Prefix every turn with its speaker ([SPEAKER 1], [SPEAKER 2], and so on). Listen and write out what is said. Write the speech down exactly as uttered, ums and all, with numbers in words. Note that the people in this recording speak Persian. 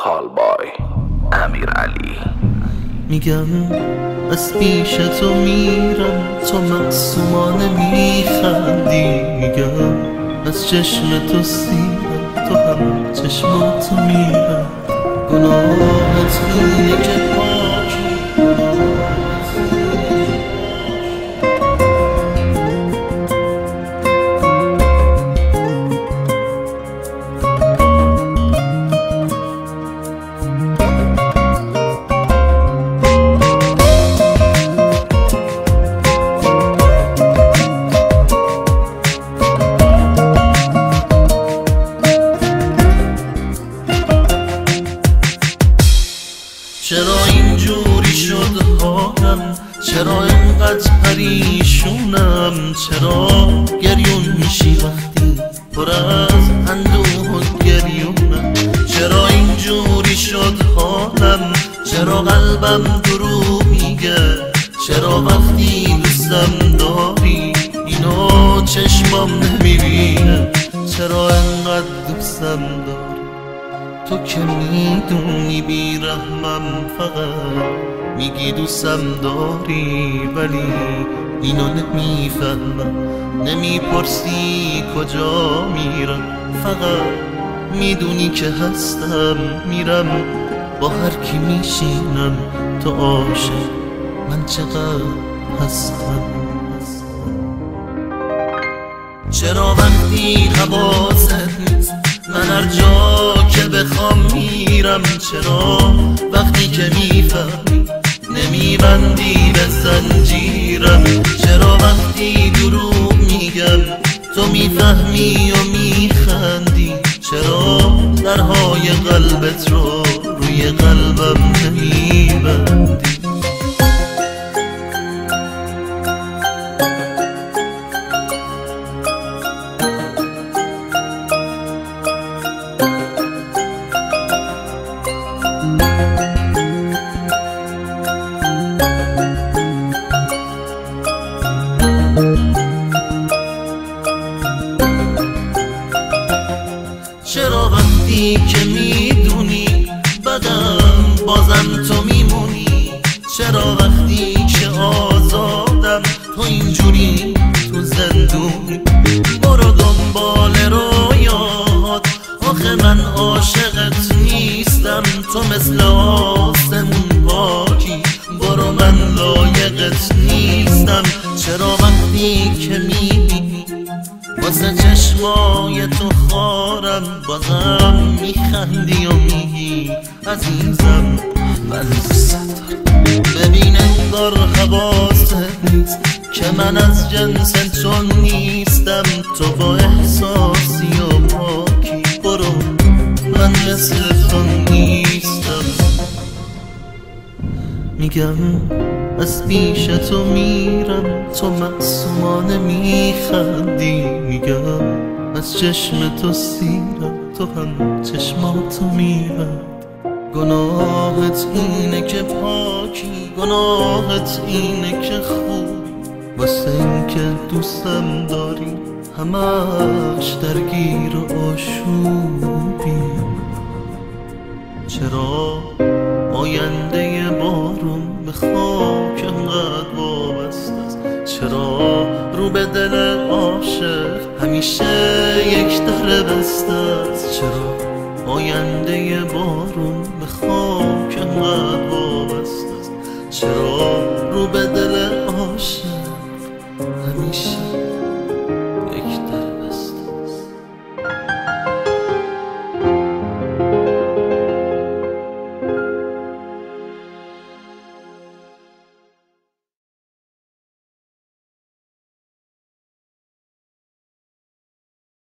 [SPEAKER 1] کالبای امیرعلی.
[SPEAKER 2] میگم از پیش تو میرم، تو معصومانه میخندی. میگم از چشم تو سیرم، تو هم چشماتو میرم. گناهت اینه که پاکی، چرا اینجوری شد حالم، چرا اینقدر پریشونم، چرا گریون میشی وقتی پر از اندوه و گریونم، چرا اینجوری شد حالم، چرا قلبم دروغ میگه، چرا وقتی دوستم داری اینو چشمام نمیبینه، چرا اینقدر دوستم داری. تو که میدونی بیرحمم، فقط میگی دوستم داری، ولی اینو نمیفهمم، نمیپرسی کجا میرم، فقط میدونی که هستم، میرم با هر کی میشینم. تو عاشق من چقدر هستم. چرا وقتی حواست نیست من هر جا که بخوام میرم، چرا وقتی که میفهمی نمیبندی به زنجیرم، چرا وقتی دروغ میگم تو میفهمی و میخندی، چرا درهای قلبت رو روی قلبم نمیبندی. چرا وقتی که میدونی بدم بازم تو میمونی، چرا وقتی که آزادم تو اینجوری تو زندونی. برو دنبال رویات، آخه من عاشقت نیستم، تو مثل آسمون پاکی، برو من لایقت نیستم. چرا وقتی که میبینی واسه چشمای تو خارم، بازم میخندی و میگی عزیزم من دوست دارم. ببین انگار حواست نیست که من از جنس تو نیستم، تو با احساسی و پاکی، برو من مثل تو نیستم. میگم از پیش تو میرم، تو معصومانه میخندی. میگم از چشم تو سیرم، تو هم چشماتو میرم. گناهت اینه که پاکی، گناهت اینه که خوب، واسه این که دوستم داری همش درگیر و آشوبی. چرا آینده بارون به خاک انقدر وابسته است، چرا رو به دل عاشق همیشه یک در بسته است، چرا آینده بارون به خاک انقدر وابسته است، چرا رو به دل عاشق همیشه